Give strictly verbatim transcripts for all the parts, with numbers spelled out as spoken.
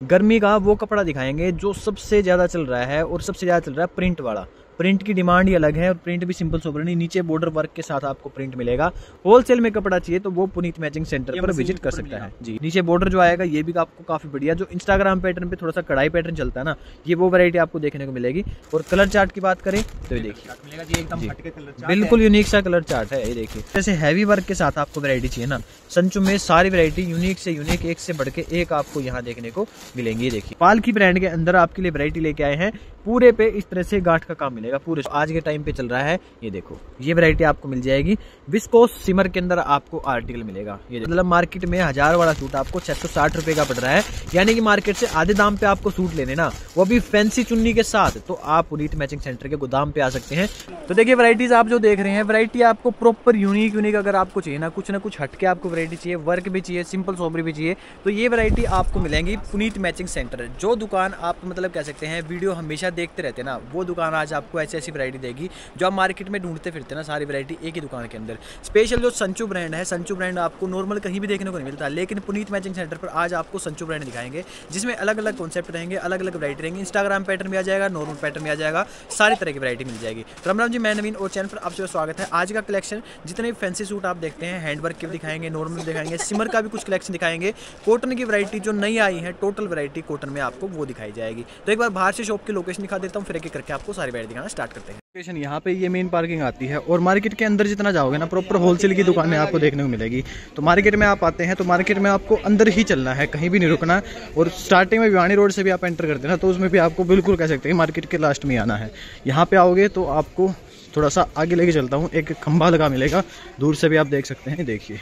गर्मी का वो कपड़ा दिखाएंगे जो सबसे ज़्यादा चल रहा है और सबसे ज़्यादा चल रहा है प्रिंट वाला। प्रिंट की डिमांड ही अलग है और प्रिंट भी सिंपल सोबर नहीं, नीचे बॉर्डर वर्क के साथ आपको प्रिंट मिलेगा। होलसेल में कपड़ा चाहिए तो वो पुनीत मैचिंग सेंटर पर विजिट कर सकता है जी। नीचे बॉर्डर जो आएगा ये भी आपको काफी बढ़िया, जो इंस्टाग्राम पैटर्न पे थोड़ा सा कढ़ाई पैटर्न चलता है ना, ये वो वैरायटी आपको देखने को मिलेगी। और कलर चार्ट की बात करें तो ये देखिए बिल्कुल यूनिक सा कलर चार्ट है। ये देखिए जैसे हैवी वर्क के साथ आपको वैरायटी चाहिए ना, संचू में सारी वैरायटी यूनिक से यूनिक, एक से बढ़ के एक आपको यहाँ देखने को मिलेंगी। देखिए पालकी ब्रांड के अंदर आपके लिए वैरायटी लेके आए हैं, पूरे पे इस तरह से गांठ का काम मिलेगा। पूरे आज के टाइम पे चल रहा है, ये देखो ये वैरायटी आपको मिल जाएगी। विस्कोस सिमर के अंदर आपको आर्टिकल मिलेगा। ये मतलब मार्केट में हजार वाला सूट आपको छह सौ साठ रुपए का पड़ रहा है, यानी कि मार्केट से आधे दाम पे आपको सूट लेने ना, वो भी फैंसी चुन्नी के साथ, तो आप पुनीत मैचिंग सेंटर के गोदाम पे आ सकते हैं। तो देखिए वैरायटीज आप जो देख रहे हैं, वैरायटी आपको प्रॉपर यूनिक यूनिक अगर आपको चाहिए ना, कुछ ना कुछ हटके आपको वैरायटी चाहिए, वर्क भी चाहिए, सिंपल सोबर भी चाहिए, तो ये वैरायटी आपको मिलेंगी पुनीत मैचिंग सेंटर। जो दुकान आप मतलब कह सकते हैं वीडियो हमेशा देखते रहते हैं ना, वो दुकान आज आपको ऐसी ऐसी वैरायटी देगी जो आप मार्केट में ढूंढते फिरते ना, सारी वैरायटी एक ही दुकान के अंदर। स्पेशल जो संचू ब्रांड है, संचू ब्रांड आपको नॉर्मल कहीं भी देखने को नहीं मिलता, लेकिन पुनीत मैचिंग सेंटर पर आज आपको संचू ब्रांड दिखाएंगे, जिसमें अलग अलग कॉन्सेप्ट रहेंगे, अलग अलग वैरायटी रहेंगे। इंस्टाग्राम पैटर्न भी आ जाएगा, नॉर्मल पैटर्न भी आ जाएगा, सारी तरह की वैरायटी मिल जाएगी। राम राम जी, मैं नवीन और चैनल पर आप सबका स्वागत है। आज का कलेक्शन जितने भी फैंसी सूट आप देखते हैं, हैंडवर्क के भी दिखाएंगे, नॉर्मल दिखाएंगे, सिमर का भी कुछ कलेक्शन दिखाएंगे, कॉटन की वैरायटी जो नई आई है, टोटल वैरायटी कॉटन में आपको वो दिखाई जाएगी। तो एक बार बाहर से शॉप की लोकेशन दिखा देता हूँ, फिर एक करके आपको सारी वैरायटी दिखाना स्टार्ट करते हैं। लोकेशन यहाँ पे ये मेन पार्किंग आती है और मार्केट के अंदर जितना जाओगे ना, प्रॉपर होलसेल की दुकानें आपको देखने को मिलेगी। तो मार्केट में आप आते हैं तो मार्केट में आपको अंदर ही चलना है, कहीं भी नहीं रुकना। और स्टार्टिंग में भिवानी रोड से भी आप एंटर करते हैं ना, तो उसमें भी आपको बिल्कुल कह सकते हैं मार्केट के लास्ट में आना है। यहाँ पे आओगे तो आपको थोड़ा सा आगे लेके चलता हूँ, एक खंभा लगा मिलेगा, दूर से भी आप देख सकते हैं। देखिए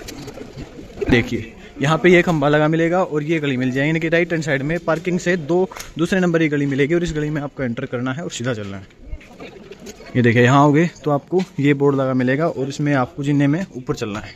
देखिए यहाँ पे ये खंभा लगा मिलेगा और ये गली मिल जाएगी, यानी कि राइट हैंड साइड में पार्किंग से दो दूसरे नंबर की गली मिलेगी और इस गली में आपको एंटर करना है और सीधा चलना है। ये देखिए यहाँ आओगे तो आपको ये बोर्ड लगा मिलेगा और इसमें आपको जिन्ने में ऊपर चलना है।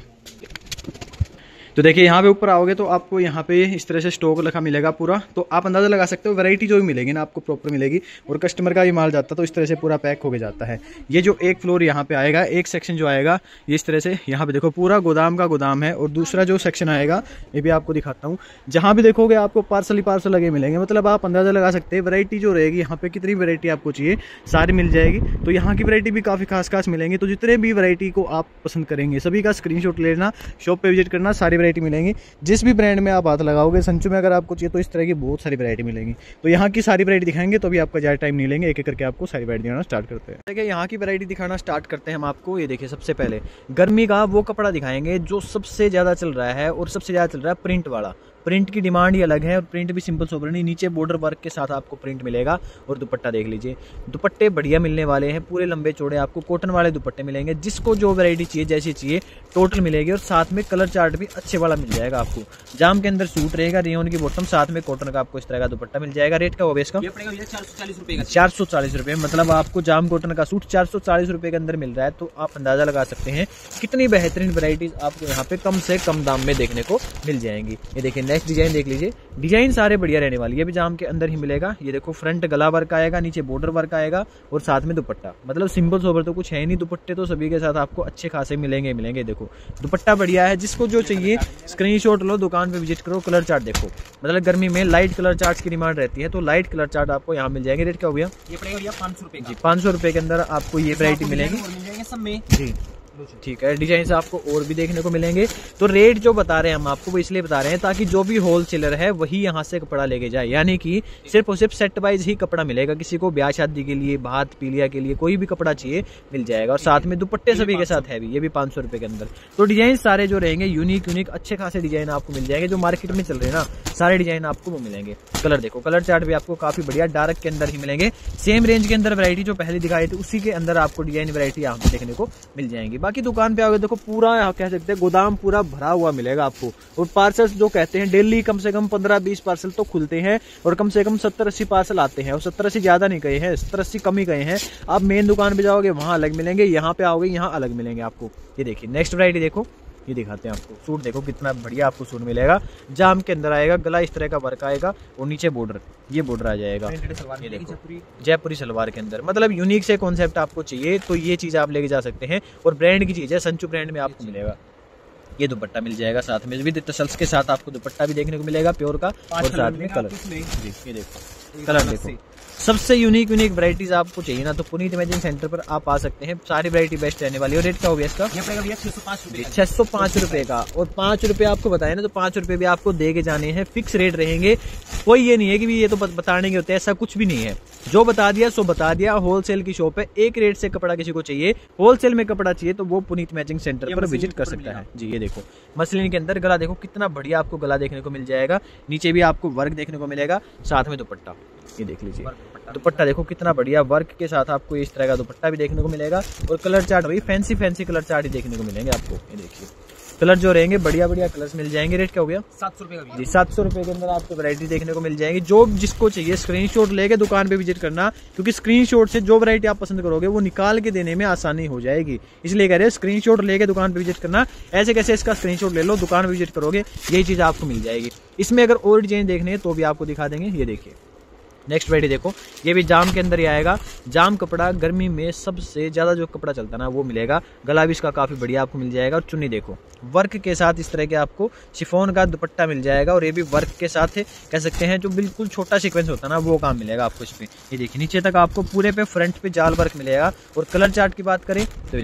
तो देखिए यहाँ पे ऊपर आओगे तो आपको यहाँ पे इस तरह से स्टॉक लिखा मिलेगा पूरा, तो आप अंदाजा लगा सकते हो वैरायटी जो भी मिलेगी ना आपको प्रॉपर मिलेगी। और कस्टमर का भी माल जाता है तो इस तरह से पूरा पैक होके जाता है। ये जो एक फ्लोर यहाँ पे आएगा, एक सेक्शन जो आएगा ये इस तरह से, यहाँ पे देखो पूरा गोदाम का गोदाम है। और दूसरा जो सेक्शन आएगा ये भी आपको दिखाता हूँ, जहाँ भी देखोगे आपको पार्सल ही पार्सल लगे मिलेंगे। मतलब आप अंदाजा लगा सकते हैं वैरायटी जो रहेगी यहाँ पे, कितनी वैरायटी आपको चाहिए सारी मिल जाएगी। तो यहाँ की वैरायटी भी काफ़ी खास खास मिलेंगी। तो जितने भी वैरायटी को आप पसंद करेंगे सभी का स्क्रीनशॉट लेना, शॉप पे विजिट करना, सारी वैरायटी मिलेंगी। जिस भी ब्रांड में आप हाथ लगाओगे, संचू में अगर आपको चाहिए तो इस तरह की बहुत सारी वैरायटी मिलेंगी। तो यहाँ की सारी वैरायटी दिखाएंगे, तो अभी आपका ज़्यादा टाइम नहीं लेंगे, एक एक करके आपको सारी वैरायटी दिखाना स्टार्ट करते हैं। देखिए यहाँ की वैरायटी दिखाना स्टार्ट करते हैं हम आपको। ये देखिए सबसे पहले गर्मी का वो कपड़ा दिखाएंगे जो सबसे ज़्यादा चल रहा है और सबसे ज़्यादा चल रहा है प्रिंट वाला। प्रिंट की डिमांड ही अलग है और प्रिंट भी सिंपल सोबर नहीं, नीचे बॉर्डर वर्क के साथ आपको प्रिंट मिलेगा। और दुपट्टा देख लीजिए, दुपट्टे बढ़िया मिलने वाले हैं, पूरे लंबे चौड़े आपको कॉटन वाले दुपट्टे मिलेंगे। जिसको जो वैरायटी चाहिए जैसी चाहिए टोटल मिलेगी। और साथ में कलर चार्ट भी अच्छे वाला मिल जाएगा आपको। जाम के अंदर सूट रहेगा, रेयन की बॉटम, साथ में कॉटन का आपको इस तरह का दुपट्टा मिल जाएगा। रेट का वो इसका चार सौ चालीस रुपये, मतलब आपको जाम कॉटन का सूट चार सौ चालीस रुपये के अंदर मिल रहा है। तो आप अंदाजा लगा सकते हैं कितनी बेहतरीन वैरायटीज आपको यहाँ पे कम से कम दाम में देखने को मिल जाएंगी। ये देखिए नेक्स्ट डिजाइन देख लीजिए, डिजाइन सारे बढ़िया रहने वाली है। ये भी जाम के अंदर ही मिलेगा। ये देखो फ्रंट गला वर्क आएगा, नीचे बॉर्डर वर्क आएगा और साथ में दुपट्टा। मतलब सिंपल सोबर तो कुछ है नहीं, दुपट्टे तो सभी के साथ आपको अच्छे खासे मिलेंगे मिलेंगे देखो दुपट्टा बढ़िया है। जिसको जो चाहिए स्क्रीनशॉट लो, दुकान पे विजिट करो। कलर चार्ट देखो, मतलब गर्मी में लाइट कलर चार्ट की डिमांड रहती है, तो लाइट कलर चार्ट आपको यहाँ मिल जाएंगे। रेट क्या हो गया? ये पड़ेगा भैया पाँच सौ रुपए जी, पाँच सौ रुपए के अंदर आपको ये वैरायटी मिलेगी सब में जी। ठीक है, डिजाइन आपको और भी देखने को मिलेंगे। तो रेट जो बता रहे हैं हम आपको वो इसलिए बता रहे हैं ताकि जो भी होलसेलर है वही यहाँ से कपड़ा लेके जाए, यानी कि सिर्फ और सिर्फ सेट वाइज ही कपड़ा मिलेगा। किसी को ब्याह शादी के लिए, भात पीलिया के लिए कोई भी कपड़ा चाहिए मिल जाएगा। और साथ में दुपट्टे सभी के साथ है भी, ये भी पाँच सौ रुपए के अंदर। तो डिजाइन सारे जो रहेंगे यूनिक यूनिक अच्छे खासे डिजाइन आपको मिल जाएंगे। जो मार्केट में चल रहे हैं ना सारे डिजाइन आपको वो मिलेंगे। कलर देखो, कलर चार्ट भी आपको काफी बढ़िया डार्क के अंदर ही मिलेंगे। सेम रेंज के अंदर वैरायटी जो पहले दिखाई थी उसी के अंदर आपको डिजाइन वैरायटी यहाँ पे देखने को मिल जाएंगी। बाकी दुकान पे आओगे देखो पूरा कह सकते हैं गोदाम पूरा भरा हुआ मिलेगा आपको। और पार्सल्स जो कहते हैं डेली कम से कम पंद्रह बीस पार्सल तो खुलते हैं और कम से कम सत्तर अस्सी पार्सल आते हैं। और सत्तर अस्सी ज्यादा नहीं गए हैं, सत्तर अस्सी कम ही गए हैं। आप मेन दुकान पे जाओगे वहां अलग मिलेंगे, यहाँ पे आओगे यहाँ अलग मिलेंगे आपको। ये देखिए नेक्स्ट वैरायटी देखो, ये दिखाते हैं आपको। सूट देखो कितना बढ़िया आपको सूट मिलेगा। जाम के अंदर आएगा, गला इस तरह का वर्क आएगा और नीचे बॉर्डर, ये बॉर्डर आ जाएगा। ये देखो जयपुरी सलवार के अंदर, मतलब यूनिक से कॉन्सेप्ट आपको चाहिए तो ये चीज आप लेके जा सकते हैं। और ब्रांड की चीज है, संचू ब्रांड में आपको मिलेगा। ये दुपट्टा मिल जाएगा साथ में विद टसल्स के साथ, आपको दुपट्टा भी देखने को मिलेगा प्योर का, और साथ में कलर। जी ये देखो कलर देखो, सबसे यूनिक यूनिक वैरायटीज आपको चाहिए ना तो पुनीत इमेजिंग सेंटर पर आप आ सकते हैं। सारी वैरायटी बेस्ट रहने वाली है। और रेट क्या हो गया इसका? छह सौ पाँच रुपए का, और पाँच रुपए आपको बताए ना तो पाँच रुपए भी आपको दे के जाने हैं, फिक्स रेट रहेंगे। कोई ये नहीं है कि भी ये तो बताने के होते हैं, ऐसा कुछ भी नहीं है। जो बता दिया सो बता दिया। होलसेल की शॉप है, एक रेट से कपड़ा किसी को चाहिए, होलसेल में कपड़ा चाहिए तो वो पुनीत मैचिंग सेंटर पर विजिट कर सकता है। जी ये देखो मसलिन के अंदर गला देखो कितना बढ़िया आपको गला देखने को मिल जाएगा, नीचे भी आपको वर्क देखने को मिलेगा, साथ में दुपट्टा ये देख लीजिए। दुपट्टा देखो कितना बढ़िया वर्क के साथ आपको इस तरह का दुपट्टा भी देखने को मिलेगा, और कलर चार्ट वही फैंसी फैंसी कलर चार्ट ही देखने को मिलेंगे आपको। ये देखिए कलर जो रहेंगे बढ़िया बढ़िया कलर्स मिल जाएंगे। रेट क्या हो गया? सात सौ रुपए का। जी सात सौ रुपए के अंदर आपको वैरायटी देखने को मिल जाएगी। जो जिसको चाहिए स्क्रीनशॉट लेके दुकान पे विजिट करना, क्योंकि स्क्रीनशॉट से जो वैरायटी आप पसंद करोगे वो निकाल के देने में आसानी हो जाएगी, इसलिए कह रहे हैं स्क्रीनशॉट लेके दुकान पे विजिट करना। ऐसे कैसे इसका स्क्रीनशॉट ले लो, दुकान पे विजिट करोगे यही चीज आपको मिल जाएगी। इसमें अगर और डिजाइन देखने हैं तो भी आपको दिखा देंगे। ये देखिए नेक्स्ट वैरायटी देखो, ये भी जाम के अंदर ही आएगा। जाम कपड़ा गर्मी में सबसे ज्यादा जो कपड़ा चलता है ना वो मिलेगा। गला भी इसका काफी बढ़िया आपको मिल जाएगा, और चुन्नी देखो वर्क के साथ इस तरह के आपको शिफॉन का दुपट्टा मिल जाएगा, और ये भी वर्क के साथ है, कह सकते हैं जो बिल्कुल छोटा सीक्वेंस होता है ना वो काम मिलेगा आपको इसमें। ये देखिए नीचे तक आपको पूरे पे फ्रंट पे जाल वर्क मिलेगा। और कलर चार्ट की बात करें तो ये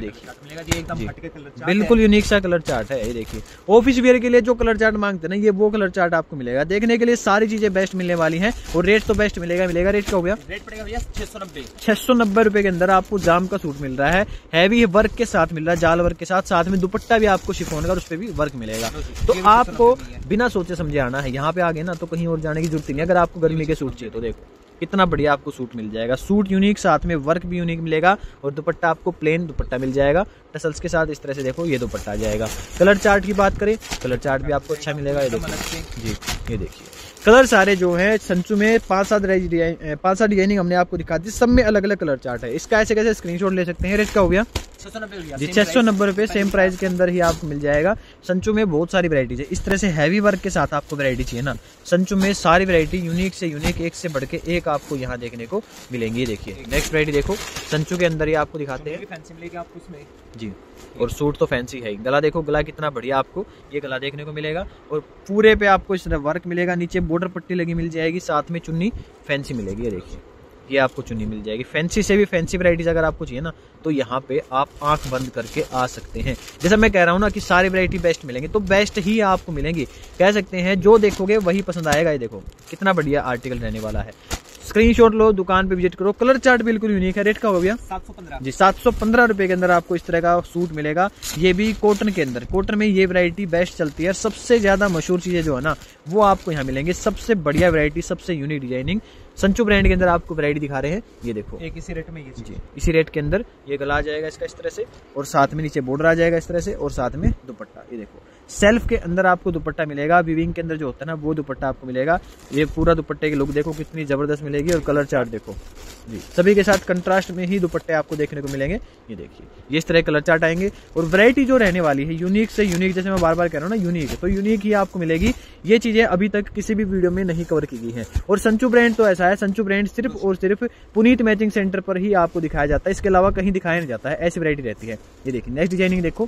देखिए बिल्कुल यूनिक सा कलर चार्ट है। ये देखिए ऑफिस वेयर के लिए जो कलर चार्ट मांगते हैं ना, ये वो कलर चार्ट आपको मिलेगा। देखने के लिए सारी चीजें बेस्ट मिलने वाली है, और रेट तो बेस्ट मिलेगा मिलेगा। रेट क्या हो गया? रेट पड़ेगा भैया छह सौ नब्बे छह सौ नब्बे रुपए के अंदर आपको जाम का सूट मिल रहा है। हैवी वर्क के साथ मिल रहा है, जाल वर्क के साथ, साथ में दुपट्टा भी आपको शिफॉन का, उस पर भी वर्क मिलेगा। तो आपको बिना सोचे समझे आना है। यहाँ पे आ गए ना तो कहीं और जाने की जरूरत नहीं। अगर आपको गर्मी के सूट चाहिए तो देखो कितना बढ़िया आपको सूट मिल जाएगा। सूट यूनिक, साथ में वर्क भी यूनिक मिलेगा, और दुपट्टा आपको प्लेन दुपट्टा मिल जाएगा टसल्स के साथ। इस तरह से देखो ये दुपट्टा आ जाएगा। कलर चार्ट की बात करें, कलर चार्ट भी आपको अच्छा मिलेगा। ये देखिए जी ये देखिए कलर सारे जो हैं संचू में पांच सात डिजाइन पांच सात डिजाइनिंग हमने आपको दिखा दी, सब में अलग अलग कलर चार्ट है। इसका ऐसे कैसे स्क्रीनशॉट ले सकते हैं। रेट क्या हो गया? जी छह सौ नब्बे रुपए सेम प्राइस के अंदर ही आपको मिल जाएगा। संचू में बहुत सारी वैरायटीज है। इस तरह से हैवी वर्क के साथ आपको वैरायटी चाहिए ना, संचू में सारी वैरायटी यूनिक से यूनिक, एक से बढ़ के एक आपको यहाँ देखने को मिलेंगी। देखिए नेक्स्ट वैरायटी देखो, संचू के अंदर ही आपको दिखाते हैं जी। और सूट तो फैंसी है। गला देखो, गला कितना बढ़िया आपको ये गला देखने को मिलेगा, और पूरे पे आपको इस तरह वर्क मिलेगा। नीचे बॉर्डर पट्टी लगी मिल जाएगी, साथ में चुन्नी फैंसी मिलेगी। ये देखिए ये आपको चुन्नी मिल जाएगी। फैंसी से भी फैंसी वैरायटीज अगर आपको चाहिए ना तो यहाँ पे आप आंख बंद करके आ सकते हैं। जैसा मैं कह रहा हूँ ना कि सारी वैरायटी बेस्ट मिलेंगी, तो बेस्ट ही आपको मिलेंगी। कह सकते हैं जो देखोगे वही पसंद आएगा। ये देखो कितना बढ़िया आर्टिकल रहने वाला है। स्क्रीनशॉट लो, दुकान पे विजिट करो। कलर चार्ट बिल्कुल यूनिक है। रेट का हो गया सात सौ पंद्रह जी सात सौ पंद्रह रुपए के अंदर आपको इस तरह का सूट मिलेगा। ये भी कॉटन के अंदर, कॉटन में ये वैरायटी बेस्ट चलती है। सबसे ज्यादा मशहूर चीजें जो है ना वो आपको यहाँ मिलेंगे। सबसे बढ़िया वैरायटी, सबसे यूनिक डिजाइनिंग संचू ब्रांड के अंदर आपको वैरायटी दिखा रहे हैं। ये देखो एक इसी रेट में ये जी इसी रेट के अंदर ये गला आ जाएगा इसका इस तरह से, और साथ में नीचे बॉर्डर आ जाएगा इस तरह से, और साथ में दुपट्टा। ये देखो सेल्फ के अंदर आपको दुपट्टा मिलेगा। वीविंग के अंदर जो होता है ना वो दुपट्टा आपको मिलेगा। ये पूरा दुपट्टे की लुक देखो कितनी जबरदस्त मिलेगी, और कलर चार्ट देखो जी सभी के साथ कंट्रास्ट में ही दुपट्टे आपको देखने को मिलेंगे। ये देखिए ये इस तरह कलर चार्ट आएंगे, और वैरायटी जो रहने वाली है यूनिक से यूनिक, जैसे मैं बार बार कह रहा हूँ ना यूनिक, तो यूनिक ही आपको मिलेगी। ये चीजें अभी तक किसी भी वीडियो में नहीं कवर की गई है। और संचू ब्रांड तो ऐसा है, संचू ब्रांड सिर्फ और सिर्फ पुनीत मैचिंग सेंटर पर ही आपको दिखाया जाता है, इसके अलावा कहीं दिखाया नहीं जाता है। ऐसी वैरायटी रहती है। ये देखिए नेक्स्ट डिजाइनिंग देखो,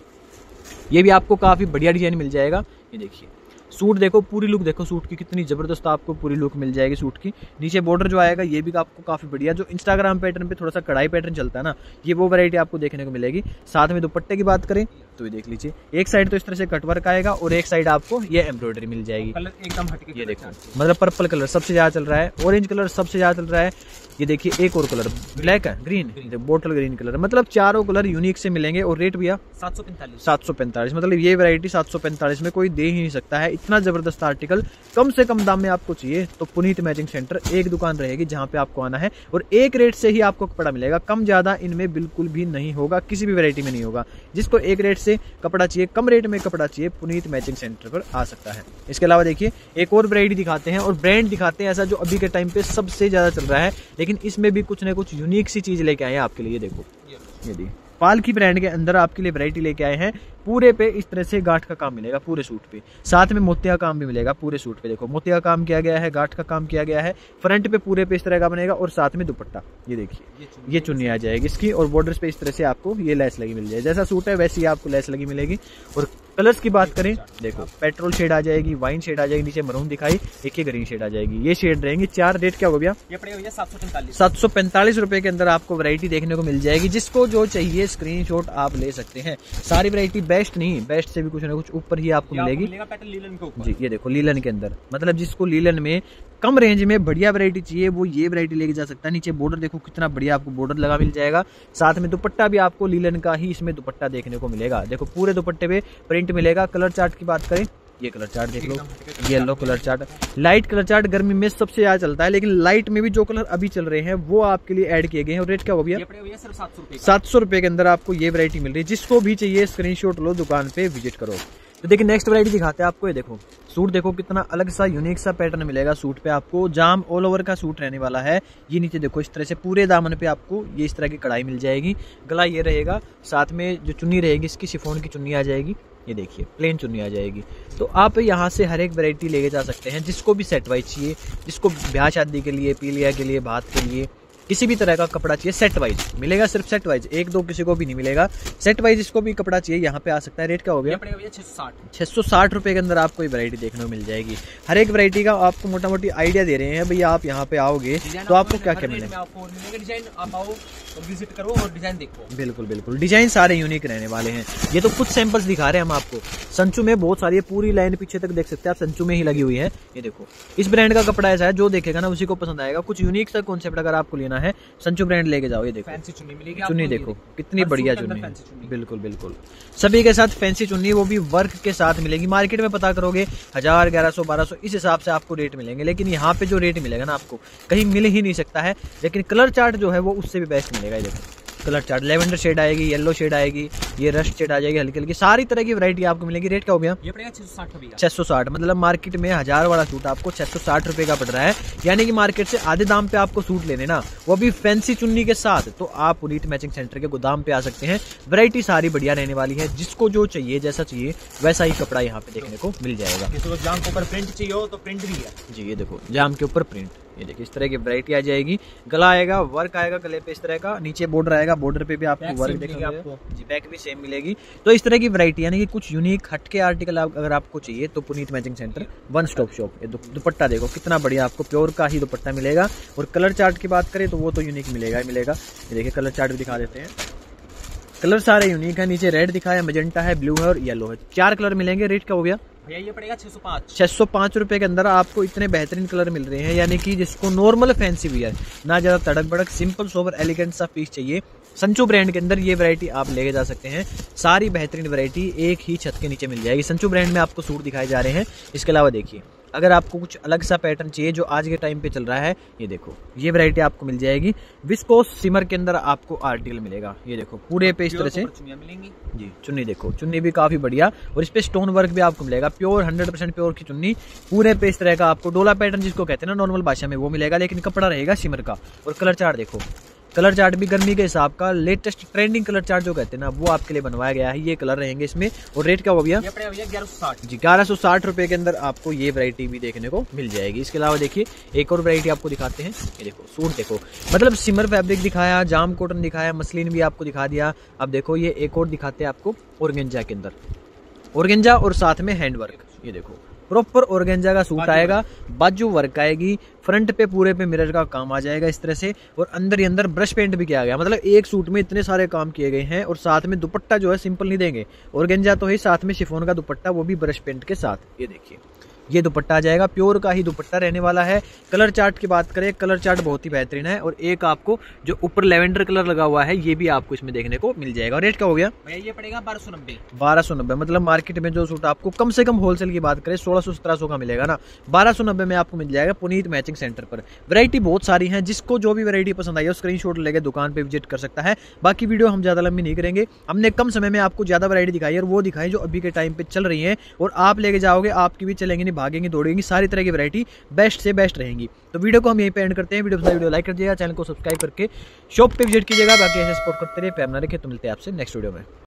ये भी आपको काफी बढ़िया डिजाइन मिल जाएगा। ये देखिए सूट देखो, पूरी लुक देखो सूट की कितनी जबरदस्त आपको पूरी लुक मिल जाएगी सूट की। नीचे बॉर्डर जो आएगा ये भी आपको काफी बढ़िया, जो इंस्टाग्राम पैटर्न पे थोड़ा सा कढ़ाई पैटर्न चलता है ना, ये वो वैरायटी आपको देखने को मिलेगी। साथ में दुपट्टे की बात करें तो ये देख लीजिए, एक साइड तो इस तरह से कटवर्क आएगा, और एक साइड आपको ये एम्ब्रॉयडरी मिल जाएगी। कलर एकदम हटके, ये देखो मतलब पर्पल कलर सबसे ज्यादा चल रहा है, ऑरेंज कलर सबसे ज्यादा चल रहा है। ये देखिए एक और कलर ब्लैक है, ग्रीन, बोटल ग्रीन कलर, मतलब चारों कलर यूनिक से मिलेंगे। और रेट भैया सात सौ पैंतालीस सात सौ पैंतालीस मतलब ये वैरायटी सात सौ पैंतालीस में कोई दे ही नहीं सकता है। इतना जबरदस्त आर्टिकल कम से कम दाम में आपको चाहिए तो पुनीत मैचिंग सेंटर एक दुकान रहेगी जहां पे आपको आना है, और एक रेट से ही आपको कपड़ा मिलेगा। कम ज्यादा इनमें बिल्कुल भी नहीं होगा, किसी भी वैरायटी में नहीं होगा। जिसको एक रेट से कपड़ा चाहिए, कम रेट में कपड़ा चाहिए, पुनीत मैचिंग सेंटर पर आ सकता है। इसके अलावा देखिए एक और वैरायटी दिखाते हैं, और ब्रांड दिखाते हैं ऐसा जो अभी के टाइम पे सबसे ज्यादा चल रहा है, लेकिन इसमें भी कुछ ना कुछ यूनिक सी चीज लेके आए हैं आपके लिए। देखो ये पाल की ब्रांड के अंदर आपके लिए वैरायटी लेके आए हैं। पूरे पे इस तरह से गांठ का काम मिलेगा पूरे सूट पे, साथ में मोतिया काम भी मिलेगा पूरे सूट पे। देखो मोतिया काम किया गया है, गांठ का काम किया गया है, फ्रंट पे पूरे पे इस तरह का बनेगा और साथ में दुपट्टा ये देखिए ये चुन्नी आ जाएगी इसकी, और बॉर्डर्स पे इस तरह से आपको ये लेस लगी मिल जाएगी। जैसा सूट है वैसे ही आपको लेस लगी मिलेगी। और कलर्स की बात करें, देखो पेट्रोल शेड आ जाएगी, वाइन शेड आ जाएगी, नीचे मरून दिखाई, एक ही ग्रीन शेड आ जाएगी, ये शेड रहेंगी चार। रेट क्या होगा भैया? ये पड़ेगा भैया सात सौ पैंतालीस सात सौ पैंतालीस रुपए के अंदर आपको वैरायटी देखने को मिल जाएगी। जिसको जो चाहिए स्क्रीनशॉट आप ले सकते हैं। सारी वैरायटी बेस्ट नहीं, बेस्ट से भी कुछ ना कुछ ऊपर ही आपको मिलेगी। लीलन के ऊपर जी ये देखो लीलन के अंदर, मतलब जिसको लीलन में कम रेंज में बढ़िया वैरायटी चाहिए वो ये वैरायटी लेके जा सकता है। नीचे बॉर्डर देखो कितना बढ़िया आपको बॉर्डर लगा मिल जाएगा, साथ में दुपट्टा भी आपको लीलन का ही इसमें दुपट्टा देखने को मिलेगा। देखो पूरे दुपट्टे पे प्रिंट मिलेगा। कलर चार्ट की बात करें, ये कलर चार्ट देख लो, yellow colour chart, light colour chart गर्मी में सबसे ज्यादा चलता है, लेकिन लाइट में भी जो कलर अभी चल रहे हैं वो आपके लिए ऐड किए गए हैं। और रेट क्या हो गया? सात सौ रुपए के अंदर आपको ये वैरायटी मिल रही है। जिसको भी चाहिए स्क्रीनशॉट लो, दुकान पे विजिट करो। तो देखिए नेक्स्ट वैरायटी दिखाते हैं आपको। ये देखो सूट देखो कितना अलग सा यूनिक सा पैटर्न मिलेगा सूट पे आपको। जाम ऑल ओवर का सूट रहने वाला है। ये नीचे देखो इस तरह से पूरे दामन पे आपको ये इस तरह की कढ़ाई मिल जाएगी। गला ये रहेगा, साथ में जो चुन्नी रहेगी इसकी शिफॉन की चुन्नी आ जाएगी। ये देखिए प्लेन चुन्नी आ जाएगी। तो आप यहाँ से हर एक वैरायटी लेके जा सकते हैं, जिसको भी सेट वाइज चाहिए, जिसको ब्याह शादी के लिए, पीलिया के लिए, भात के लिए, किसी भी तरह का कपड़ा चाहिए सेट वाइज मिलेगा। सिर्फ सेट वाइज, एक दो किसी को भी नहीं मिलेगा। सेट वाइज इसको भी कपड़ा चाहिए यहाँ पे आ सकता है। रेट क्या हो गया? छह सौ साठ रुपए के अंदर आपको ये वैरायटी देखने को मिल जाएगी। हर एक वैरायटी का आपको मोटा मोटी आइडिया दे रहे हैं भैया। आप यहाँ पे आओगे तो आपको क्या क्या मिलेगा, विजिट करो और डिजाइन देखो। बिल्कुल बिल्कुल, डिजाइन सारे यूनिक रहने वाले हैं। ये तो कुछ सैंपल्स दिखा रहे हैं हम आपको। संचू में बहुत सारी पूरी लाइन पीछे तक देख सकते हैं आप, संचू में ही लगी हुई है। ये देखो इस ब्रांड का कपड़ा ऐसा है, जो देखेगा ना उसी को पसंद आएगा। कुछ यूनिक सा कॉन्सेप्ट अगर आपको लेना है संचू ब्रांड लेके जाओ। ये देखो फैंसी चुन्नी मिलेगी, चुन्नी देखो कितनी बढ़िया चुन्नी है। बिल्कुल बिल्कुल सभी के साथ फैंसी चुन्नी, वो भी वर्क के साथ मिलेगी। मार्केट में पता करोगे हजार, ग्यारह सौ, बारह सौ इस हिसाब से आपको रेट मिलेंगे, लेकिन यहाँ पे जो रेट मिलेगा ना आपको कहीं मिल ही नहीं सकता है। लेकिन कलर चार्ट जो है वो उससे भी बेस्ट मिलेगा। ये देखो कलर चार्ट, लेवेंडर शेड आएगी, येलो शेड आएगी, ये रस्ट शेड आ जाएगी हल्की हल्की, सारी तरह की वैरायटी आपको मिलेगी। रेट क्या हो गया? ये पड़ेगा छह सौ साठ रुपए। छह सौ साठ, मतलब मार्केट में हजार वाला सूट आपको छह सौ साठ रुपए का पड़ रहा है। यानी कि मार्केट से आधे दाम पे आपको सूट लेने ना, वो भी फैंसी चुन्नी के साथ, तो आप पुनीत मैचिंग सेंटर के गोदाम पे आ सकते हैं। वैरायटी सारी बढ़िया रहने वाली है। जिसको जो चाहिए, जैसा चाहिए वैसा ही कपड़ा यहाँ पे देखने को मिल जाएगा। जिसको जाम के ऊपर प्रिंट चाहिए हो तो प्रिंट भी है। जी ये देखो जाम के ऊपर प्रिंट, ये देखिए इस तरह की वैरायटी आ जाएगी। गला आएगा, वर्क आएगा गले पे इस तरह का, नीचे बॉर्डर आएगा, बॉर्डर पे भी आपको वर्क देखने आपको जी, बैक भी सेम मिलेगी। तो इस तरह की वैरायटी, यानी कि कुछ यूनिक हटके आर्टिकल आप, अगर आपको चाहिए तो Puneet matching centre one stop shop. ये दुपट्टा देखो कितना बढ़िया आपको प्योर का ही दुपट्टा मिलेगा। और कलर चार्ट की बात करें तो वो तो यूनिक मिलेगा ही मिलेगा। ये देखिए कलर चार्ट भी दिखा देते हैं। कलर सारे यूनिक है। नीचे रेड दिखाया, मैजेंटा है, ब्लू है और येलो है, चार कलर मिलेंगे। रेट क्या हो गया भैया? ये पड़ेगा छह सौ पाँच। छह सौ पाँच रुपए के अंदर आपको इतने बेहतरीन कलर मिल रहे हैं। यानी कि जिसको नॉर्मल फैंसी वियर, ना ज्यादा तड़क भड़क, सिंपल सोबर एलिगेंट सा पीस चाहिए, संचू ब्रांड के अंदर ये वैरायटी आप लेके जा सकते हैं। सारी बेहतरीन वैरायटी एक ही छत के नीचे मिल जाएगी। संचू ब्रांड में आपको सूट दिखाए जा रहे हैं। इसके अलावा देखिए अगर आपको कुछ अलग सा पैटर्न चाहिए जो आज के टाइम पे चल रहा है, ये देखो ये वैरायटी आपको मिल जाएगी। विस्कोस सिमर के अंदर आपको आर्टिकल मिलेगा। ये देखो पूरे पे इस तरह से मिलेंगी जी। चुन्नी देखो, चुन्नी भी काफी बढ़िया, और इस पे स्टोन वर्क भी आपको मिलेगा। प्योर हंड्रेड परसेंट प्योर की चुन्नी, पूरे पे इस तरह का आपको डोला पैटर्न जिसको कहते हैं ना नॉर्मल भाषा में, वो मिलेगा, लेकिन कपड़ा रहेगा सिमर का। और कलर चार्ट देखो, कलर चार्ट भी गर्मी के हिसाब का लेटेस्ट ट्रेंडिंग कलर चार्ट जो कहते हैं ना, वो आपके लिए बनवाया गया है। ये कलर रहेंगे इसमें। और रेट क्या हो गया? ग्यारह सौ साठ जी, ग्यारह सौ साठ रुपए के अंदर आपको ये वैरायटी भी देखने को मिल जाएगी। इसके अलावा देखिए एक और वैरायटी आपको दिखाते हैं। ये देखो सूट देखो, मतलब सिमर फैब्रिक दिखाया, जाम कॉटन दिखाया, मसलिन भी आपको दिखा दिया। अब देखो ये एक और दिखाते हैं आपको ऑर्गेंजा के अंदर, ऑर्गेंजा और साथ में हैंडवर्क। ये देखो प्रॉपर ऑर्गेंजा का सूट आएगा, बाजू वर्क आएगी, फ्रंट पे पूरे पे मिरर का काम आ जाएगा इस तरह से, और अंदर ही अंदर ब्रश पेंट भी किया गया। मतलब एक सूट में इतने सारे काम किए गए हैं। और साथ में दुपट्टा जो है सिंपल नहीं देंगे, ऑर्गेंजा तो ही, साथ में शिफॉन का दुपट्टा, वो भी ब्रश पेंट के साथ। ये देखिए ये दुपट्टा आ जाएगा, प्योर का ही दुपट्टा रहने वाला है। कलर चार्ट की बात करें, कलर चार्ट बहुत ही बेहतरीन है। और एक आपको जो ऊपर लेवेंडर कलर लगा हुआ है, ये भी आपको इसमें देखने को मिल जाएगा। रेट क्या हो गया भैया? ये पड़ेगा बारह सौ नब्बे। बारह सौ नब्बे, मतलब मार्केट में जो सूट आपको कम से कम होलसेल की बात करें सोलह सौ सत्रह सौ का मिलेगा ना, बारह सौ नब्बे में आपको मिल जाएगा पुनीत मैचिंग सेंटर पर। वैरायटी बहुत सारी है, जिसको जो भी वैरायटी पसंद आई है स्क्रीनशॉट लेके दुकान पे विजिट कर सकता है। बाकी वीडियो हम ज्यादा लंबी नहीं करेंगे, हमने कम समय में आपको ज्यादा वैरायटी दिखाई है, और वो दिखाई जो अभी के टाइम पे चल रही है। और आप लेके जाओगे, आपकी भी चलेंगे नहीं, भागेंगे, दौड़ेंगी, सारी तरह की वैरायटी बेस्ट से बेस्ट रहेंगी। तो वीडियो को हम यहीं पे एंड करते हैं। वीडियो पसंद वीडियो लाइक कर दीजिएगा, चैनल को सब्सक्राइब करके शॉप पे विजिट कीजिएगा। बाकी ऐसे सपोर्ट करते रहिए, प्यार बना रखिए। तो मिलते हैं आपसे नेक्स्ट वीडियो में।